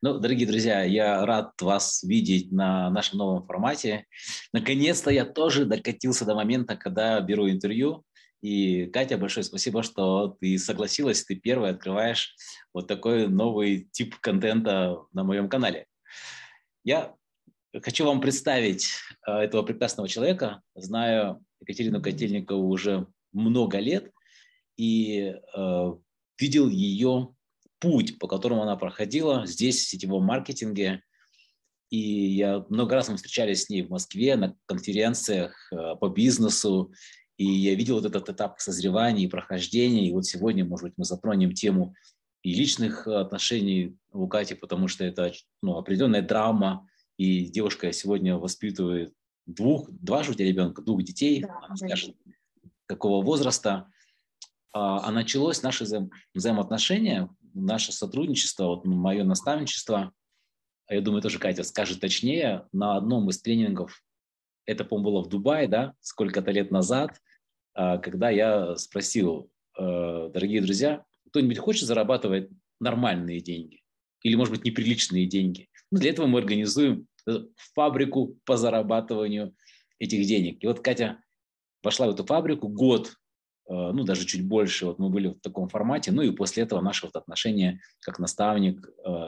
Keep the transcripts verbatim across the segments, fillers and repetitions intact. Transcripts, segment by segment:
Ну, дорогие друзья, я рад вас видеть на нашем новом формате. Наконец-то я тоже докатился до момента, когда беру интервью. И, Катя, большое спасибо, что ты согласилась, ты первая открываешь вот такой новый тип контента на моем канале. Я хочу вам представить э, этого прекрасного человека. Знаю Екатерину Котельникову уже много лет и э, видел ее путь, по которому она проходила здесь, в сетевом маркетинге. И я много раз мы встречались с ней в Москве на конференциях э, по бизнесу. И я видел вот этот этап созревания и прохождения. И вот сегодня, может быть, мы затронем тему и личных отношений у Кати, потому что это ну, определенная драма. И девушка сегодня воспитывает двух, два же у тебя ребенка, двух детей. Да, Она да. скажет, какого возраста. А началось наше взаим, взаимоотношения, наше сотрудничество, вот мое наставничество. Я думаю, тоже Катя скажет точнее, на одном из тренингов, это, по-моему, было в Дубае, да, сколько-то лет назад, когда я спросил, дорогие друзья, кто-нибудь хочет зарабатывать нормальные деньги или, может быть, неприличные деньги? Ну, для этого мы организуем фабрику по зарабатыванию этих денег. И вот Катя вошла в эту фабрику, год, ну, даже чуть больше, вот мы были в таком формате, ну, и после этого наши вот отношения как наставник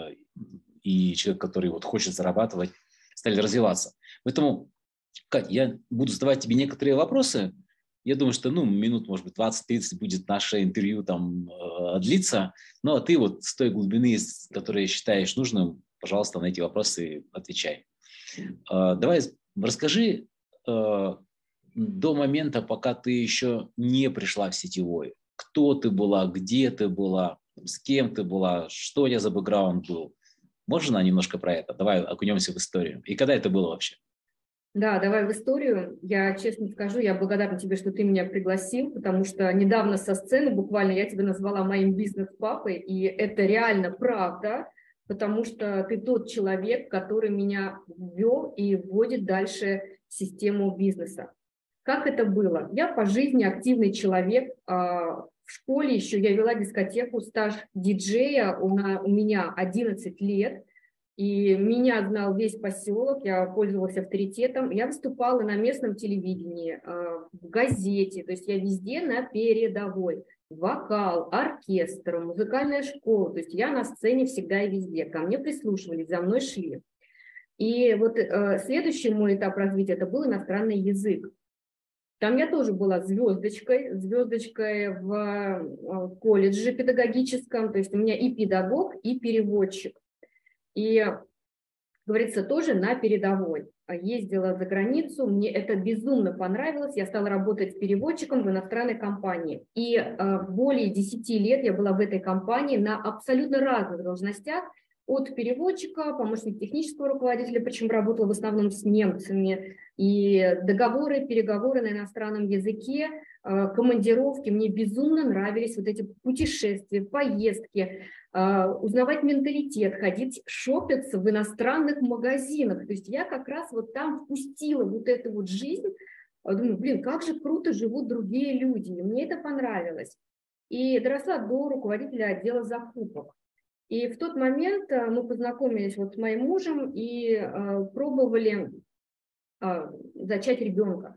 и человек, который вот хочет зарабатывать, стали развиваться. Поэтому, Кать, я буду задавать тебе некоторые вопросы. Я думаю, что, ну, минут, может быть, двадцать-тридцать будет наше интервью там э, длиться. Ну, а ты вот с той глубины, с которой считаешь нужным, пожалуйста, на эти вопросы отвечай. Э, давай расскажи э, до момента, пока ты еще не пришла в сетевой. Кто ты была, где ты была, с кем ты была, что у тебя за бэкграунд был. Можно немножко про это? Давай окунемся в историю. И когда это было вообще? Да, давай в историю. Я честно скажу, я благодарна тебе, что ты меня пригласил, потому что недавно со сцены буквально я тебя назвала моим бизнес-папой, и это реально правда, потому что ты тот человек, который меня ввел и вводит дальше в систему бизнеса. Как это было? Я по жизни активный человек. В школе еще я вела дискотеку, стаж диджея у меня одиннадцать лет. И меня знал весь поселок, я пользовалась авторитетом. Я выступала на местном телевидении, в газете, то есть я везде на передовой. Вокал, оркестр, музыкальная школа, то есть я на сцене всегда и везде. Ко мне прислушивались, за мной шли. И вот э, следующий мой этап развития, это был иностранный язык. Там я тоже была звездочкой, звездочкой в колледже педагогическом, то есть у меня и педагог, и переводчик. И, говорится, тоже на передовой. Ездила за границу, мне это безумно понравилось, я стала работать переводчиком в иностранной компании. И э, более десяти лет я была в этой компании на абсолютно разных должностях, от переводчика, помощник технического руководителя, причем работала в основном с немцами, и договоры, переговоры на иностранном языке, командировки, мне безумно нравились вот эти путешествия, поездки, узнавать менталитет, ходить шопиться в иностранных магазинах. То есть я как раз вот там впустила вот эту вот жизнь, думаю, блин, как же круто живут другие люди, и мне это понравилось. И доросла до руководителя отдела закупок. И в тот момент мы познакомились вот с моим мужем и э, пробовали э, зачать ребенка.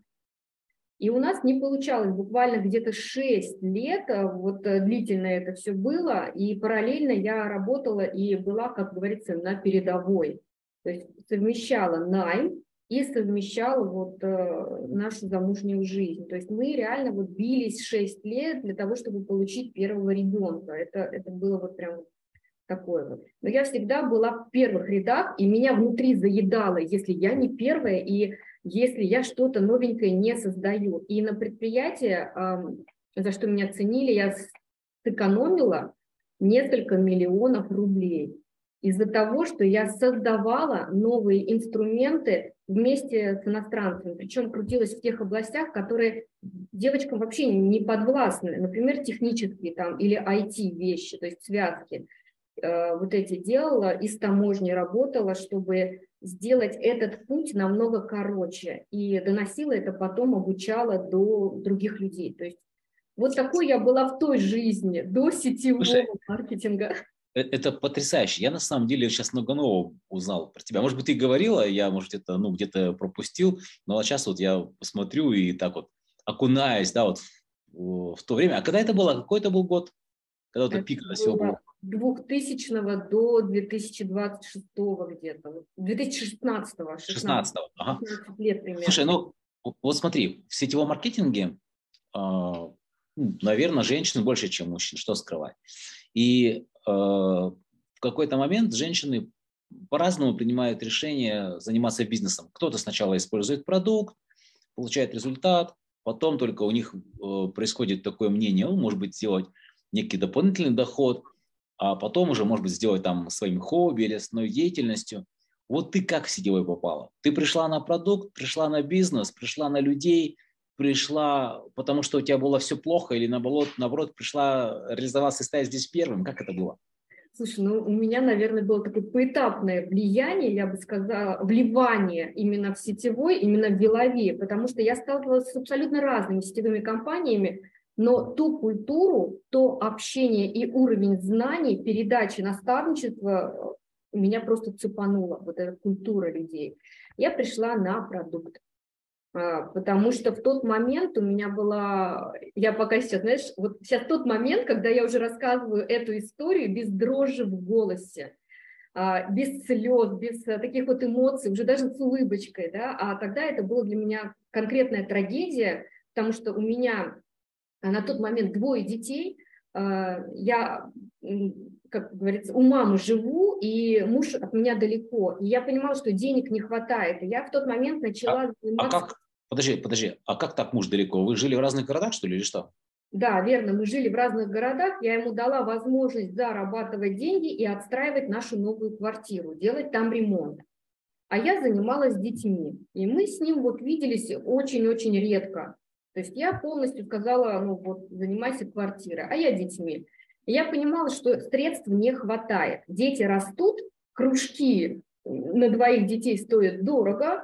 И у нас не получалось буквально где-то шесть лет, вот длительно это все было, и параллельно я работала и была, как говорится, на передовой. То есть совмещала найм и совмещала вот э, нашу замужнюю жизнь. То есть мы реально вот бились шесть лет для того, чтобы получить первого ребенка. Это, это было вот прям такое вот. Но я всегда была в первых рядах, и меня внутри заедало, если я не первая, и если я что-то новенькое не создаю. И на предприятии, за что меня ценили, я сэкономила несколько миллионов рублей из-за того, что я создавала новые инструменты вместе с иностранцами, причем крутилась в тех областях, которые девочкам вообще не подвластны, например, технические там или ай ти вещи, то есть связки. Вот эти делала, и с таможней работала, чтобы сделать этот путь намного короче. И доносила это потом, обучала до других людей. То есть вот такой я была в той жизни, до сетевого Слушай, маркетинга. это потрясающе. Я на самом деле сейчас много нового узнал про тебя. Может быть, ты говорила, я, может, это, ну, где-то пропустил, но вот сейчас вот я посмотрю и так вот окунаюсь, да, вот в, в то время. А когда это было? Какой это был год? Когда это Это пик всего было было? двухтысячного до две тысячи двадцать шестого где-то. две тысячи шестнадцатого, шестнадцать, шестнадцатого. Ага. пятнадцать лет примерно. Слушай, ну, вот смотри, в сетевом маркетинге, э, наверное, женщин больше, чем мужчин, что скрывать. И э, в какой-то момент женщины по-разному принимают решение заниматься бизнесом. Кто-то сначала использует продукт, получает результат, потом только у них э, происходит такое мнение, ну, может быть, сделать некий дополнительный доход, а потом уже, может быть, сделать там своим хобби или основной деятельностью. Вот ты как в сетевой попала? Ты пришла на продукт, пришла на бизнес, пришла на людей, пришла, потому что у тебя было все плохо, или наоборот, наоборот пришла реализоваться и стать здесь первым? Как это было? Слушай, ну у меня, наверное, было такое поэтапное влияние, я бы сказала, вливание именно в сетевой, именно в Вилаве, потому что я сталкивалась с абсолютно разными сетевыми компаниями, но ту культуру, то общение и уровень знаний, передачи, наставничества меня просто цепануло, вот эта культура людей. Я пришла на продукт. Потому что в тот момент у меня была, я пока сейчас, знаешь, вот сейчас тот момент, когда я уже рассказываю эту историю без дрожи в голосе, без слез, без таких вот эмоций, уже даже с улыбочкой, да, а тогда это была для меня конкретная трагедия, потому что у меня на тот момент двое детей, я, как говорится, у мамы живу, и муж от меня далеко, и я понимала, что денег не хватает, и я в тот момент А, начала а заниматься. как? Подожди, подожди. А как так муж далеко? Вы жили в разных городах, что ли, или что? Да, верно, мы жили в разных городах, я ему дала возможность зарабатывать деньги и отстраивать нашу новую квартиру, делать там ремонт. А я занималась детьми, и мы с ним вот виделись очень-очень редко. То есть я полностью сказала, ну вот, занимайся квартирой, а я детьми. И я понимала, что средств не хватает. Дети растут, кружки на двоих детей стоят дорого,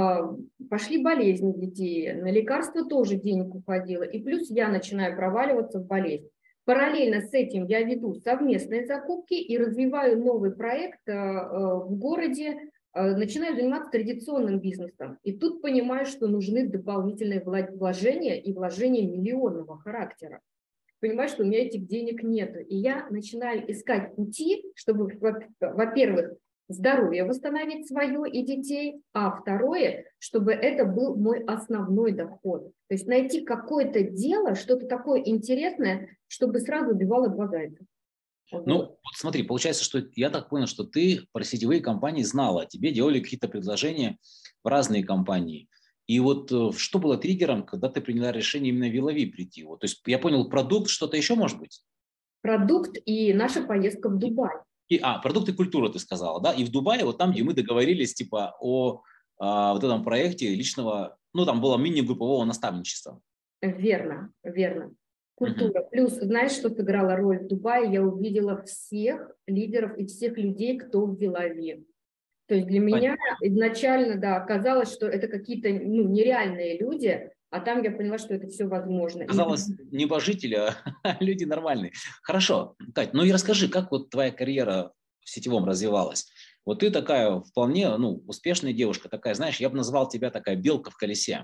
пошли болезни детей, на лекарства тоже денег уходило, и плюс я начинаю проваливаться в болезнь. Параллельно с этим я веду совместные закупки и развиваю новый проект в городе, начинаю заниматься традиционным бизнесом. И тут понимаю, что нужны дополнительные вложения и вложения миллионного характера. Понимаю, что у меня этих денег нет. И я начинаю искать пути, чтобы, во-первых, здоровье восстановить свое и детей, а второе, чтобы это был мой основной доход. То есть найти какое-то дело, что-то такое интересное, чтобы сразу убивало два зайца. Ну, Вот. вот смотри, получается, что я так понял, что ты про сетевые компании знала, тебе делали какие-то предложения в разные компании. И вот э, что было триггером, когда ты приняла решение именно в Вилави прийти? Вот, то есть я понял, продукт, что-то еще может быть? Продукт и наша поездка в И, Дубай. и, а, продукт и культура ты сказала, да? И в Дубае, вот там, где мы договорились, типа, о а, вот этом проекте личного, ну, там было мини-группового наставничества. Верно, верно. Мгм. Культура. Плюс, знаешь, что сыграла роль в Дубае? Я увидела всех лидеров и всех людей, кто в Вилаве. То есть для меня изначально, да, казалось, что это какие-то, ну, нереальные люди, а там я поняла, что это все возможно. И Казалось, небожители, а люди нормальные. Хорошо, Кать, ну и расскажи, как вот твоя карьера в сетевом развивалась? Вот ты такая вполне, ну, успешная девушка, такая, знаешь, я бы назвал тебя такая белка в колесе,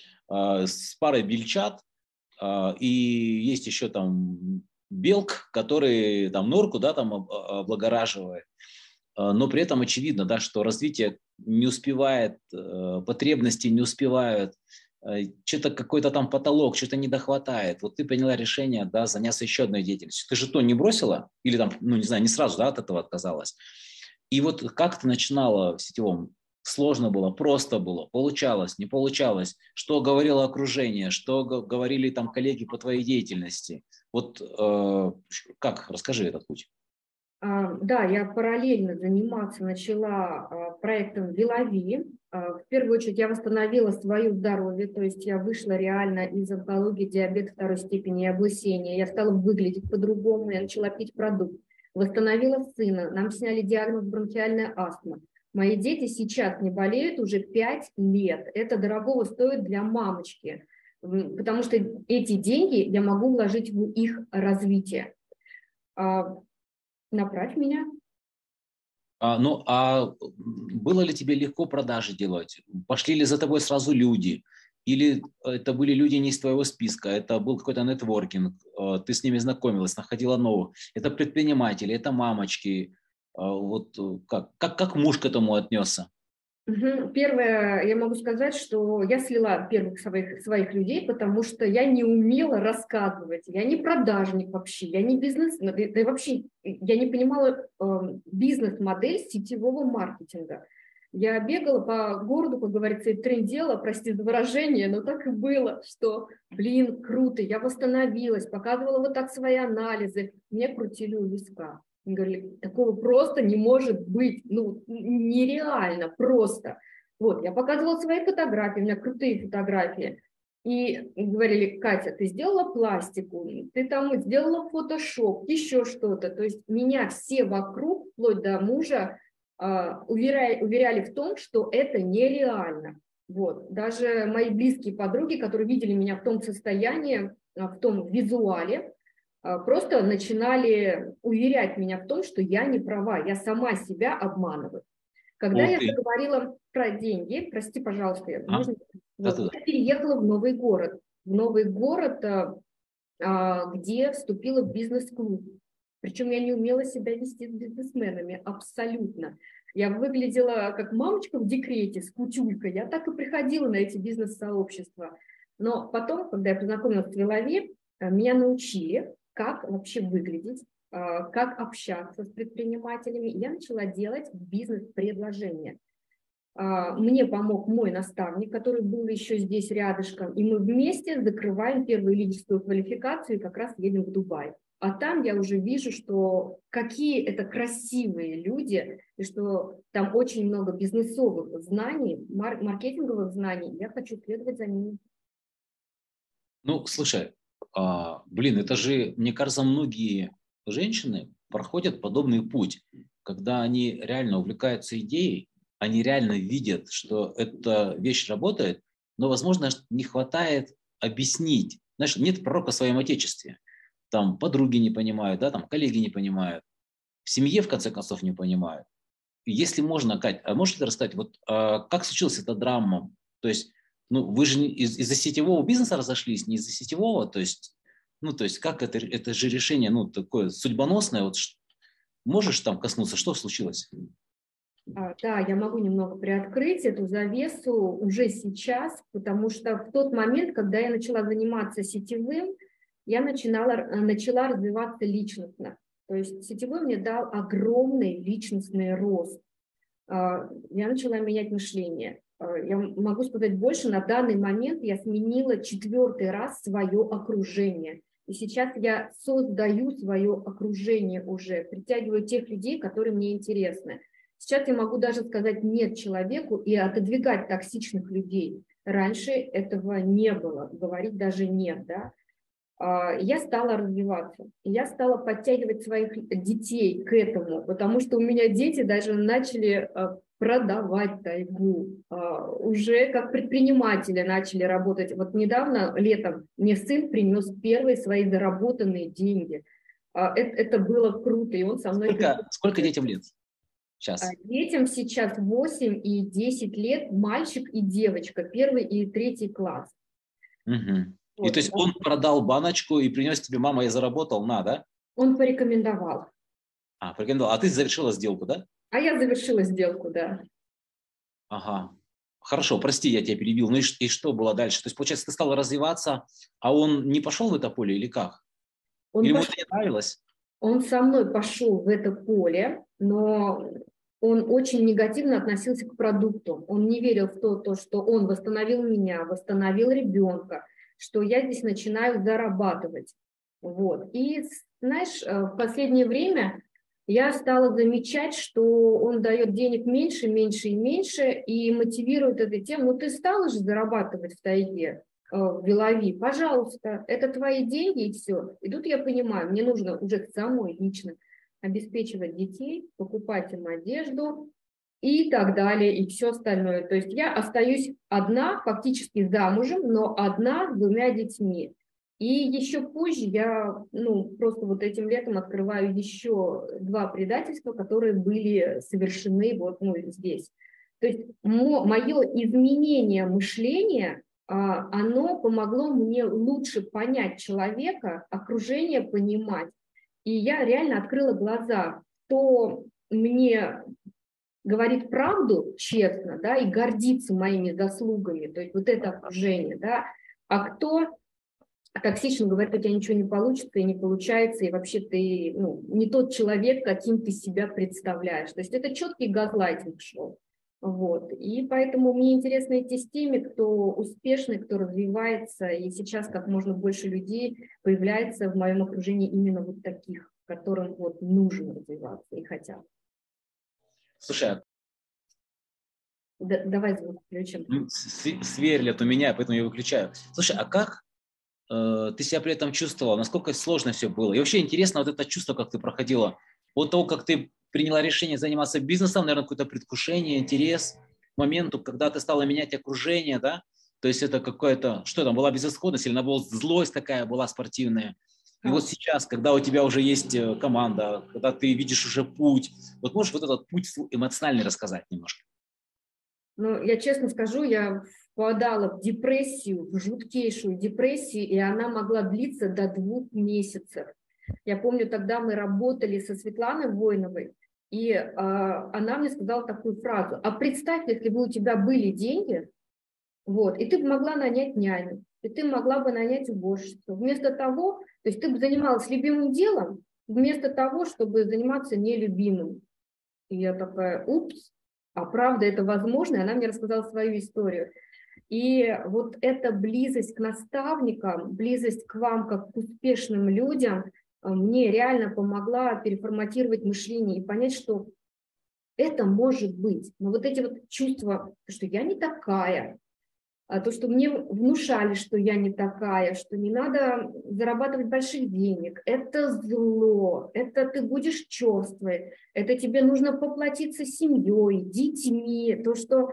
э, с парой бельчат, э, и есть еще там белк, который там норку, да, там об- облагораживает. Э, но при этом очевидно, да, что развитие не успевает, э, потребности не успевают, э, что-то какой-то там потолок, что-то не дохватает. Вот ты приняла решение, да, заняться еще одной деятельностью. Ты же то не бросила или там, ну не знаю, не сразу, да, от этого отказалась. И вот как ты начинала в сетевом? Сложно было, просто было, получалось, не получалось. Что говорило окружение, что г- говорили там коллеги по твоей деятельности? Вот э, как? Расскажи этот путь. А, Да, я параллельно заниматься начала а, проектом Вилави. А, В первую очередь я восстановила свое здоровье, то есть я вышла реально из онкологии, диабета второй степени и облысения. Я стала выглядеть по-другому, я начала пить продукт. Восстановила сына, нам сняли диагноз бронхиальная астма. Мои дети сейчас не болеют уже пять лет. Это дорогого стоит для мамочки, м, потому что эти деньги я могу вложить в их развитие. А, Направь меня. А, ну, а было ли тебе легко продажи делать? Пошли ли за тобой сразу люди? Или это были люди не из твоего списка? Это был какой-то нетворкинг? э, Ты с ними знакомилась, находила новых? Это предприниматели, это мамочки? А, Вот э, как, как, как муж к этому отнесся? Мгм. Первое, я могу сказать, что я слила первых своих, своих людей, потому что я не умела рассказывать. Я не продажник вообще, я не бизнес, да и вообще я не понимала э, бизнес-модель сетевого маркетинга. Я бегала по городу, как говорится, и трындела, прости за выражение, но так и было, что, блин, круто, я восстановилась, показывала вот так свои анализы, мне крутили у виска. Они говорили, такого просто не может быть, ну, нереально, просто. Вот, я показывала свои фотографии, у меня крутые фотографии. И говорили, Катя, ты сделала пластику, ты там сделала фотошоп, еще что-то. То есть меня все вокруг, вплоть до мужа, уверяли, уверяли в том, что это нереально. Вот. Даже мои близкие подруги, которые видели меня в том состоянии, в том визуале, просто начинали уверять меня в том, что я не права, я сама себя обманываю. Когда Ух я ты! заговорила про деньги, прости, пожалуйста, я- А? можно, вот, Да-да-да. я переехала в новый город, в новый город, а, а, где вступила в бизнес-клуб. Причем я не умела себя вести с бизнесменами, абсолютно. Я выглядела как мамочка в декрете с кутюлькой, я так и приходила на эти бизнес-сообщества. Но потом, когда я познакомилась с Вилови, меня научили, как вообще выглядеть, а, как общаться с предпринимателями. Я начала делать бизнес-предложения. А, Мне помог мой наставник, который был еще здесь рядышком, и мы вместе закрываем первую лидерскую квалификацию и как раз едем в Дубай. А там я уже вижу, что какие это красивые люди, и что там очень много бизнесовых знаний, мар- маркетинговых знаний. Я хочу следовать за ними. Ну, слушай, а, блин, это же, мне кажется, многие женщины проходят подобный путь, когда они реально увлекаются идеей, они реально видят, что эта вещь работает, но, возможно, не хватает объяснить. Знаешь, нет пророка в своем отечестве. Там подруги не понимают, да, там коллеги не понимают, в семье, в конце концов, не понимают. Если можно, Кать, а можешь ли ты рассказать, вот а, как случилась эта драма? То есть, ну, вы же не- из- из-за сетевого бизнеса разошлись, не из-за сетевого, то есть, ну, то есть, как это, это же решение, ну, такое судьбоносное, вот ш- можешь там коснуться, что случилось? А, Да, я могу немного приоткрыть эту завесу уже сейчас, потому что в тот момент, когда я начала заниматься сетевым, я начинала, э, начала развиваться личностно. То есть сетевой мне дал огромный личностный рост. А, Я начала менять мышление. А, Я могу сказать больше, на данный момент я сменила четвертый раз свое окружение. И сейчас я создаю свое окружение уже, притягиваю тех людей, которые мне интересны. Сейчас я могу даже сказать «нет» человеку и отодвигать токсичных людей. Раньше этого не было, говорить даже «нет», да. А, Я стала развиваться, я стала подтягивать своих детей к этому, потому что у меня дети даже начали а, продавать тайгу, а, уже как предприниматели начали работать. Вот недавно, летом, мне сын принес первые свои заработанные деньги. А, Это, это было круто, и он со мной Сколько, сколько кайфует. детям лет А сейчас? Детям сейчас восемь и десять лет, мальчик и девочка, первый и третий класс. Мгм. И то Вот. есть он продал баночку и принес тебе, мама, я заработал, на, да? Он порекомендовал. А, порекомендовал. А ты завершила сделку, да? А я завершила сделку, да. Ага. Хорошо, прости, я тебя перебил. Ну и, ш- и что было дальше? То есть, получается, ты стала развиваться, а он не пошел в это поле или как? Или Он ему это пошел, не нравилось? он со мной пошел в это поле, но он очень негативно относился к продукту. Он не верил в то, то, что он восстановил меня, восстановил ребенка, что я здесь начинаю зарабатывать. Вот. И, знаешь, э, в последнее время я стала замечать, что он дает денег меньше, меньше и меньше, и мотивирует этой тем, ну ты стала же зарабатывать в тайге, э, в Белави, пожалуйста, это твои деньги и все. И тут я понимаю, мне нужно уже самой лично обеспечивать детей, покупать им одежду и так далее, и все остальное. То есть я остаюсь одна, фактически замужем, но одна с двумя детьми. И еще позже я, ну, просто вот этим летом открываю еще два предательства, которые были совершены вот, ну, здесь. То есть мое изменение мышления, а, оно помогло мне лучше понять человека, окружение понимать. И я реально открыла глаза, кто мне говорит правду честно, да, и гордится моими заслугами, то есть вот это окружение, да, а кто токсично говорит, у тебя ничего не получится и не получается, и вообще ты, ну, не тот человек, каким ты себя представляешь. То есть это четкий газлайтинг шел. Вот. И поэтому мне интересно идти с теми, кто успешный, кто развивается, и сейчас как можно больше людей появляется в моем окружении именно вот таких, которым вот нужно развиваться и хотят. Слушай, а Да, давай звук включим. сверлят у меня, поэтому я выключаю. Слушай, а как э, ты себя при этом чувствовала? Насколько сложно все было? И вообще интересно вот это чувство, как ты проходила. От того, как ты приняла решение заниматься бизнесом, наверное, какое-то предвкушение, интерес к моменту, когда ты стала менять окружение, да? То есть это какое-то, что там, была безысходность или наоборот злость такая была спортивная? И вот сейчас, когда у тебя уже есть команда, когда ты видишь уже путь, вот можешь вот этот путь эмоциональный рассказать немножко? Ну, я честно скажу, я впадала в депрессию, в жуткейшую депрессию, и она могла длиться до двух месяцев. Я помню, тогда мы работали со Светланой Войновой, и э, она мне сказала такую фразу: а представь, если бы у тебя были деньги, вот, и ты бы могла нанять няню, и ты могла бы нанять уборщицу. Вместо того, то есть ты бы занималась любимым делом, вместо того, чтобы заниматься нелюбимым. И я такая, упс, а правда это возможно? И она мне рассказала свою историю. И вот эта близость к наставникам, близость к вам как к успешным людям мне реально помогла переформатировать мышление и понять, что это может быть. Но вот эти вот чувства, что я не такая, то, что мне внушали, что я не такая, что не надо зарабатывать больших денег, это зло, это ты будешь черствой, это тебе нужно поплатиться семьей, детьми, то, что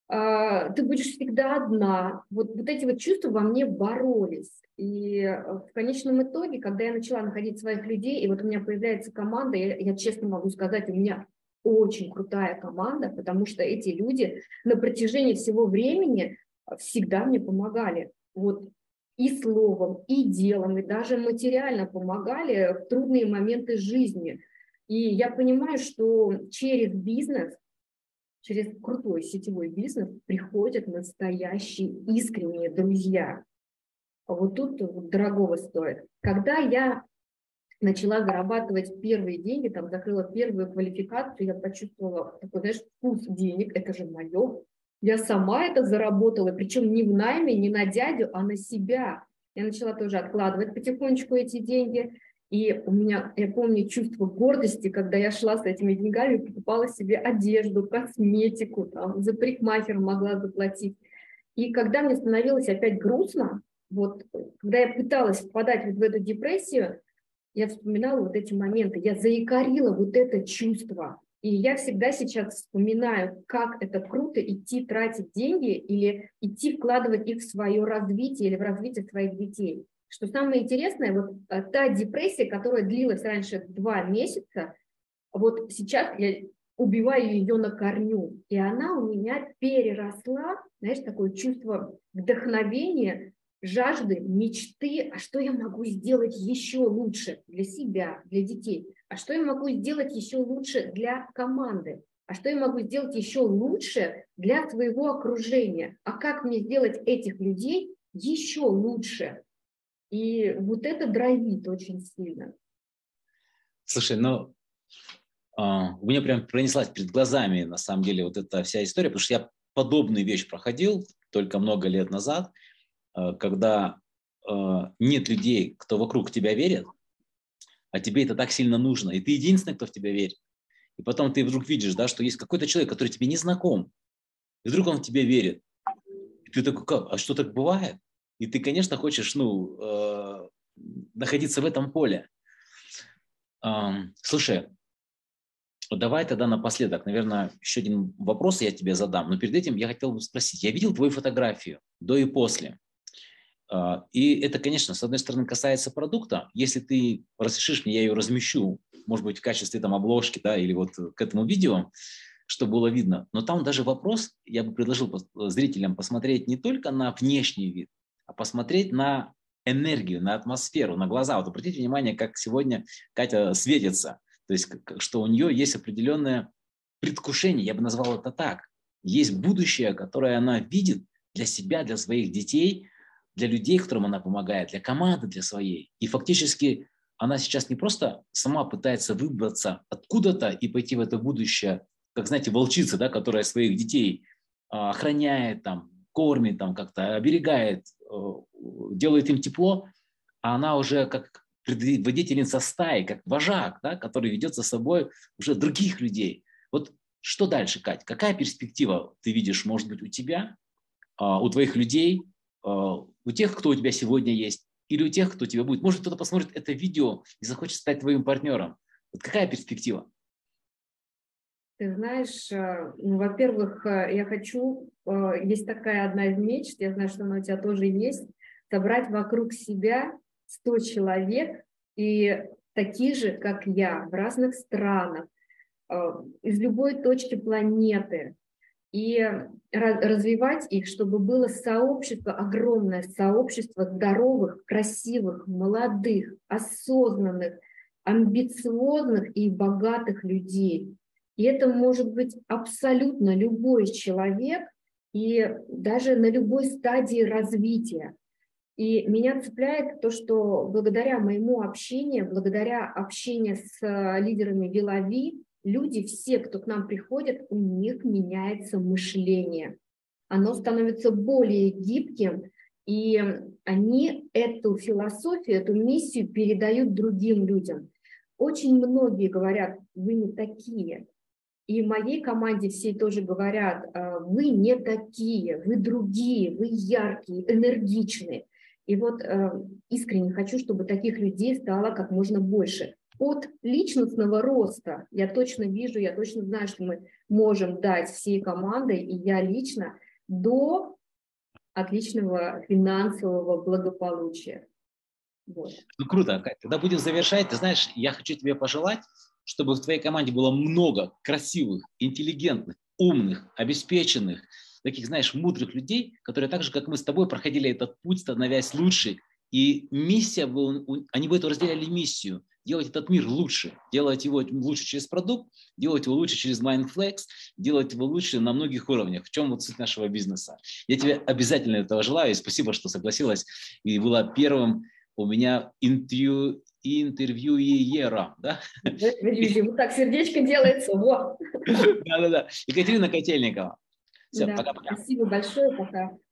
э, ты будешь всегда одна. Вот, вот эти вот чувства во мне боролись. И в конечном итоге, когда я начала находить своих людей, и вот у меня появляется команда, я, я честно могу сказать, у меня очень крутая команда, потому что эти люди на протяжении всего времени всегда мне помогали. Вот и словом, и делом, и даже материально помогали в трудные моменты жизни. И я понимаю, что через бизнес, через крутой сетевой бизнес приходят настоящие искренние друзья. А вот тут дорогого стоит. Когда я начала зарабатывать первые деньги, там закрыла первую квалификацию, я почувствовала такой, знаешь, вкус денег, это же мое. Я сама это заработала, причем не в найме, не на дядю, а на себя. Я начала тоже откладывать потихонечку эти деньги. И у меня, я помню, чувство гордости, когда я шла с этими деньгами, покупала себе одежду, косметику, там, за парикмахером могла заплатить. И когда мне становилось опять грустно, вот, когда я пыталась впадать вот в эту депрессию, я вспоминала вот эти моменты, я заикарила вот это чувство. И я всегда сейчас вспоминаю, как это круто идти тратить деньги или идти вкладывать их в свое развитие или в развитие своих детей. Что самое интересное, вот та депрессия, которая длилась раньше два месяца, вот сейчас я убиваю ее на корню. И она у меня переросла, знаешь, такое чувство вдохновения, жажды, мечты, а что я могу сделать еще лучше для себя, для детей, а что я могу сделать еще лучше для команды, а что я могу сделать еще лучше для своего окружения, а как мне сделать этих людей еще лучше. И вот это драйвит очень сильно. Слушай, ну, uh, у меня прям пронеслась перед глазами, на самом деле, вот эта вся история, потому что я подобную вещь проходил только много лет назад, когда э, нет людей, кто вокруг тебя верит, а тебе это так сильно нужно, и ты единственный, кто в тебя верит. И потом ты вдруг видишь, да, что есть какой-то человек, который тебе не знаком, и вдруг он в тебя верит. И ты такой, как? А что так бывает? И ты, конечно, хочешь, ну, э, находиться в этом поле. Э, слушай, давай тогда напоследок, наверное, еще один вопрос я тебе задам, но перед этим я хотел бы спросить. Я видел твою фотографию до и после. И это, конечно, с одной стороны касается продукта. Если ты разрешишь мне, я ее размещу, может быть, в качестве там обложки, да, или вот к этому видео, чтобы было видно. Но там даже вопрос, я бы предложил зрителям посмотреть не только на внешний вид, а посмотреть на энергию, на атмосферу, на глаза. Вот обратите внимание, как сегодня Катя светится. То есть, что у нее есть определенное предвкушение, я бы назвал это так. Есть будущее, которое она видит для себя, для своих детей, для людей, которым она помогает, для команды, для своей. И фактически она сейчас не просто сама пытается выбраться откуда-то и пойти в это будущее, как, знаете, волчица, да, которая своих детей охраняет, там, кормит, там, как-то оберегает, делает им тепло, а она уже как предводительница стаи, как вожак, да, который ведет за собой уже других людей. Вот что дальше, Кать? Какая перспектива ты видишь, может быть, у тебя, у твоих людей, у тех, кто у тебя сегодня есть, или у тех, кто у тебя будет? Может, кто-то посмотрит это видео и захочет стать твоим партнером. Вот какая перспектива? Ты знаешь, ну, во-первых, я хочу, есть такая одна из мечт, я знаю, что она у тебя тоже есть, собрать вокруг себя сто человек, и таких же, как я, в разных странах, из любой точки планеты, и развивать их, чтобы было сообщество, огромное сообщество здоровых, красивых, молодых, осознанных, амбициозных и богатых людей. И это может быть абсолютно любой человек, и даже на любой стадии развития. И меня цепляет то, что благодаря моему общению, благодаря общению с лидерами Вилави, люди, все, кто к нам приходят, у них меняется мышление. Оно становится более гибким, и они эту философию, эту миссию передают другим людям. Очень многие говорят, вы не такие. И в моей команде все тоже говорят, вы не такие, вы другие, вы яркие, энергичные. И вот искренне хочу, чтобы таких людей стало как можно больше. От личностного роста я точно вижу, я точно знаю, что мы можем дать всей командой, и я лично, до отличного финансового благополучия. Вот. Ну, круто, Кать. Тогда будем завершать. Ты знаешь, я хочу тебе пожелать, чтобы в твоей команде было много красивых, интеллигентных, умных, обеспеченных, таких, знаешь, мудрых людей, которые так же, как мы с тобой, проходили этот путь, становясь лучше. И миссия, они бы эту разделяли миссию, делать этот мир лучше, делать его лучше через продукт, делать его лучше через Mindflex, делать его лучше на многих уровнях. В чем вот суть нашего бизнеса? Я тебе обязательно этого желаю, и спасибо, что согласилась и была первым у меня интервью, интервьюера, да? Вот так сердечко делается, вот. Да-да-да. Екатерина Котельникова. Все, да, пока-пока. Спасибо большое, пока.